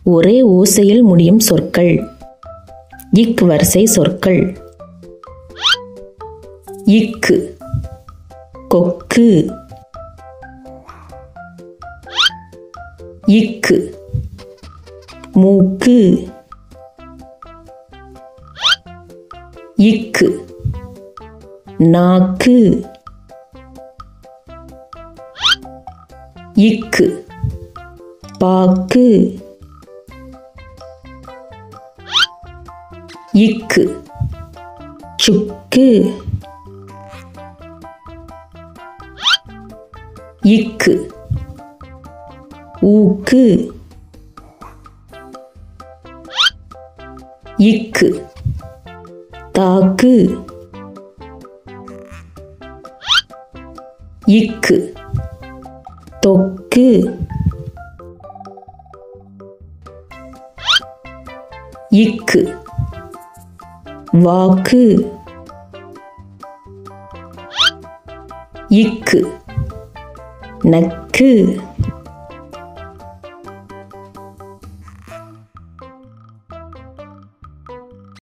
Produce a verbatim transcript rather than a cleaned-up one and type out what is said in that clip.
ஒரே ஓசையில் முடியும் சொற்கள். இக் வரிசை சொற்கள். இக்கு கொக்கு. இக்கு மூக்கு. இக்கு நாக்கு. இக்கு பாக்கு. இக்கு சுக்கு. இக்கு ஊக்கு. இக்கு தாக்கு. இக்கு தொக்கு. இக்கு வாக்கு. இக்கு நக்கு.